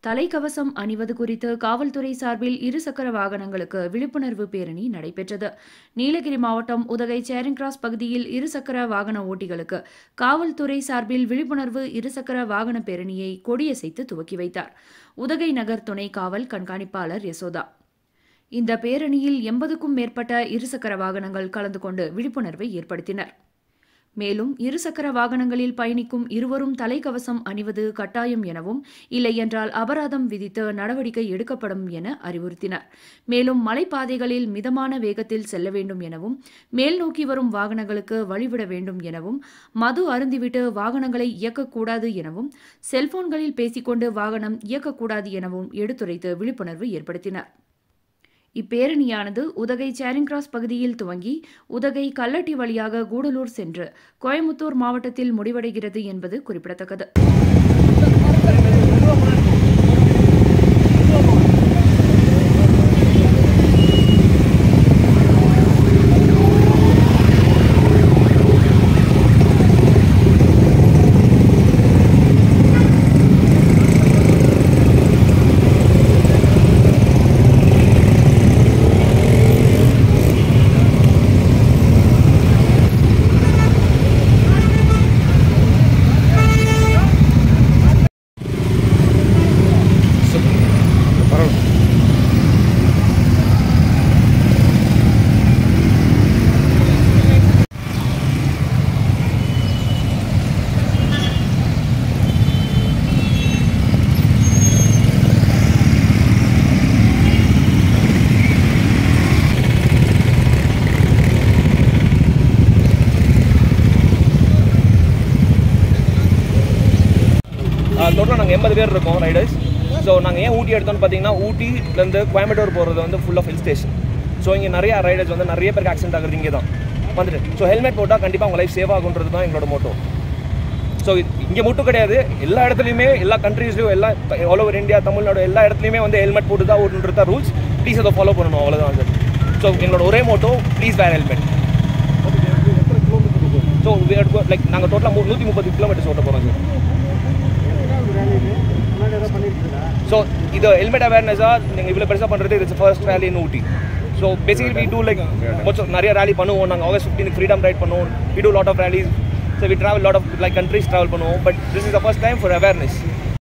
தலைக்கவசம் அணிவது குறித்து காவல்துறை சார்பில் இருசக்கர வாகனங்களுக்கு விழிப்புணர்வு பேரணி நடைபெற்றது. நீலகிரி மாவட்டம் உதகை சேரிங் கிராஸ் பகுதியில் இருசக்கர வாகன ஓட்டிகளுக்கு காவல்துறை சார்பில் விழிப்புணர்வு இருசக்கர வாகன பேரணியை கொடியசைத்து துவக்கி வைத்தார் உதகை நகர் துணை காவல் கண்காணிப்பாளர் யசோதா. இந்த பேரணியில் 80க்கும் மேற்பட்ட இருசக்கர வாகனங்கள் கலந்து கொண்டு விழிப்புணர்வை ஏற்படுத்தினர். மேலும் இருசக்கர வாகனங்களில் பயணிக்கும் இருவரும் தலைக்கவசம் அணிவது கட்டாயம் எனவும், இல்லையென்றால் அபராதம் விதித்து நடவடிக்கை எடுக்கப்படும் என அறிவுறுத்தினர். மேலும் மலைப்பாதைகளில் மிதமான வேகத்தில் செல்ல வேண்டும் எனவும், மேல் நோக்கி வரும் வாகனங்களுக்கு வழிவிட வேண்டும் எனவும், மது அருந்திவிட்டு வாகனங்களை இயக்கக்கூடாது எனவும், செல்போன்களில் பேசிக்கொண்டு வாகனம் இயக்கக்கூடாது எனவும் எடுத்துரைத்து விழிப்புணர்வு ஏற்படுத்தினர். இப்பேரணியானது உதகை சேரிங் கிராஸ் பகுதியில் துவங்கி உதகை கல்லட்டி வழியாக கூடலூர் சென்று கோயமுத்தூர் மாவட்டத்தில் முடிவடைகிறது என்பது குறிப்பிடத்தக்கது. டோட்டலாக நாங்கள் 80 பேர் இருக்கோம் ரைடர்ஸ். ஸோ நாங்கள் ஏன் ஊட்டி எடுத்தோம்னு பார்த்தீங்கன்னா, ஊட்டிலேருந்து கோயம்புத்தூர் போகிறது வந்து full of hill station. So இங்கே நிறைய ரைடர்ஸ் வந்து நிறைய பேருக்கு ஆக்சிடென்ட் ஆகுறது இங்கே தான் வந்துட்டு. ஸோ ஹெல்மெட் போட்டால் கண்டிப்பாக உங்கள் லைஃப் சேவ் ஆகுன்றது தான் எங்களோட மோட்டோ. ஸோ இங்கே மட்டும் கிடையாது, எல்லா இடத்துலையுமே, எல்லா கண்ட்ரீஸ்லையும், எல்லா ஆல் ஓவர் இந்தியா, தமிழ்நாடு எல்லா இடத்துலையுமே வந்து ஹெல்மெட் போட்டு தான் ஓட்டுன்றது தான் ரூல்ஸ். ப்ளீஸ் அதை ஃபாலோ பண்ணணும், அவ்வளோதான் சார். ஸோ எங்களோட ஒரே motto, please wear helmet. So like நாங்கள் டோட்டலாக 130 கிலோமீட்டர்ஸ் ஓட்ட போகிறோம் சார். ஸோ இது ஹெல்மெட் அவேர்னஸாக நீங்கள் இவ்வளோ பெருசாக பண்ணுறது, it's first rally in Ooty. So basically we do like நிறைய ரேலி பண்ணுவோம். நாங்கள் ஆகஸ்ட் 15 ஃப்ரீடம் ரைட் பண்ணுவோம். We do lot of rallies. So we travel lot of like countries travel பண்ணுவோம். But this is the first time for awareness.